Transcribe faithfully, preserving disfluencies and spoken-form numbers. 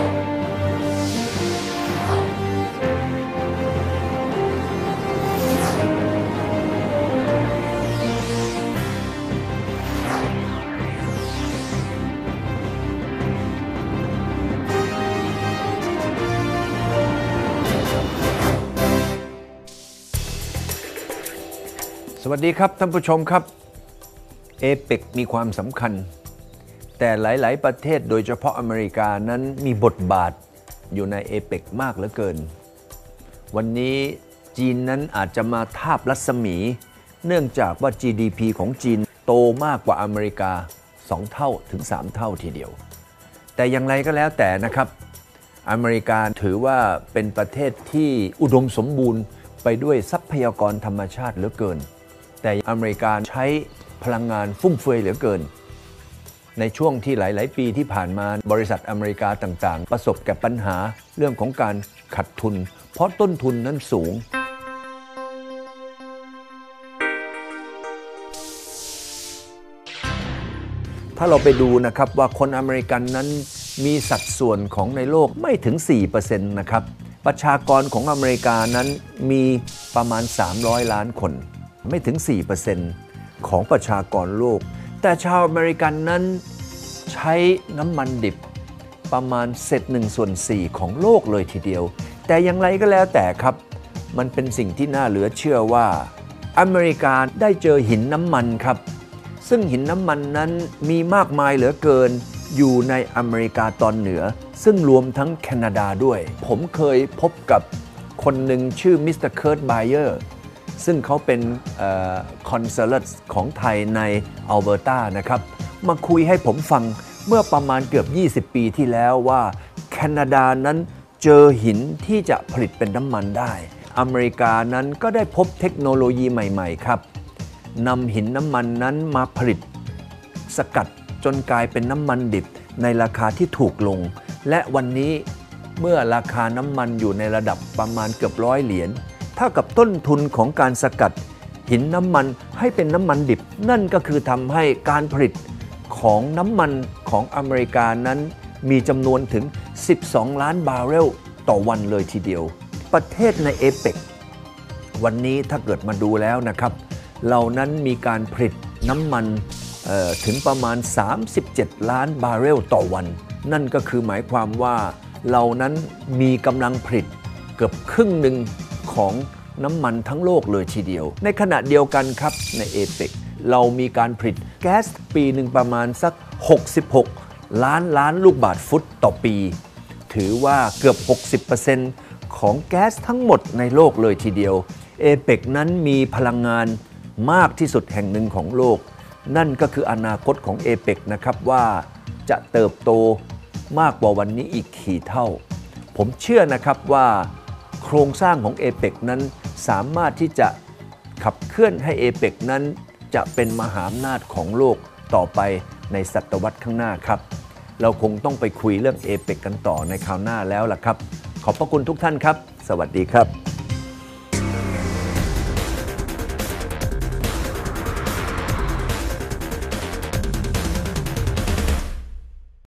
สวัสดีครับท่านผู้ชมครับเอเปกมีความสำคัญแต่หลายๆประเทศโดยเฉพาะอเมริกานั้นมีบทบาทอยู่ในเอเปกมากเหลือเกินวันนี้จีนนั้นอาจจะมาทาบรัศมีเนื่องจากว่า จี ดี พี ของจีนโตมากกว่าอเมริกาสองเท่าถึงสามเท่าทีเดียวแต่อย่างไรก็แล้วแต่นะครับอเมริกาถือว่าเป็นประเทศที่อุดมสมบูรณ์ไปด้วยทรัพยากรธรรมชาติเหลือเกินแต่อเมริกาใช้พลังงานฟุ่มเฟือยเหลือเกินในช่วงที่หลายๆปีที่ผ่านมาบริษัทอเมริกาต่างๆประสบกับปัญหาเรื่องของการขาดทุนเพราะต้นทุนนั้นสูงถ้าเราไปดูนะครับว่าคนอเมริกันนั้นมีสัดส่วนของในโลกไม่ถึง สี่เปอร์เซ็นต์ นะครับประชากรของอเมริกานั้นมีประมาณสามร้อยล้านคนไม่ถึง สี่เปอร์เซ็นต์ ของประชากรโลกแต่ชาวอเมริกันนั้นใช้น้ำมันดิบประมาณเศษหนึ่งส่วนสี่ของโลกเลยทีเดียวแต่อย่างไรก็แล้วแต่ครับมันเป็นสิ่งที่น่าเหลือเชื่อว่าอเมริกาได้เจอหินน้ำมันครับซึ่งหินน้ำมันนั้นมีมากมายเหลือเกินอยู่ในอเมริกาตอนเหนือซึ่งรวมทั้งแคนาดาด้วยผมเคยพบกับคนหนึ่งชื่อมิสเตอร์เคิร์ตไบเออร์ซึ่งเขาเป็นคอนซัลท์ของไทยในอัลเบอร์ตานะครับมาคุยให้ผมฟังเมื่อประมาณเกือบยี่สิบปีที่แล้วว่าแคนาดานั้นเจอหินที่จะผลิตเป็นน้ำมันได้อเมริกานั้นก็ได้พบเทคโนโลยีใหม่ๆครับนำหินน้ำมันนั้นมาผลิตสกัดจนกลายเป็นน้ำมันดิบในราคาที่ถูกลงและวันนี้เมื่อราคาน้ำมันอยู่ในระดับประมาณเกือบร้อยเหรียญเท่ากับต้นทุนของการสกัดหินน้ำมันให้เป็นน้ำมันดิบนั่นก็คือทำให้การผลิตของน้ำมันของอเมริกานั้นมีจำนวนถึงสิบสองล้านบาร์เรลต่อวันเลยทีเดียวประเทศในเอเปกวันนี้ถ้าเกิดมาดูแล้วนะครับเรานั้นมีการผลิตน้ำมันถึงประมาณสามสิบเจ็ดล้านบาร์เรลต่อวันนั่นก็คือหมายความว่าเรานั้นมีกำลังผลิตเกือบครึ่งหนึ่งของน้ำมันทั้งโลกเลยทีเดียวในขณะเดียวกันครับในเอเปกเรามีการผลิตแก๊สปีหนึ่งประมาณสักหกสิบหกล้านล้านลูกบาศก์ฟุตต่อปีถือว่าเกือบ หกสิบเปอร์เซ็นต์ ของแก๊สทั้งหมดในโลกเลยทีเดียวเอเปกนั้นมีพลังงานมากที่สุดแห่งหนึ่งของโลกนั่นก็คืออนาคตของเอเปกนะครับว่าจะเติบโตมากกว่าวันนี้อีกกี่เท่าผมเชื่อนะครับว่าโครงสร้างของเอเปกนั้นสามารถที่จะขับเคลื่อนให้เอเปกนั้นจะเป็นมหาอำนาจของโลกต่อไปในศตวรรษข้างหน้าครับเราคงต้องไปคุยเรื่องเอเปกกันต่อในคราวหน้าแล้วล่ะครับขอบพระคุณทุกท่านครับสวัสดีครับ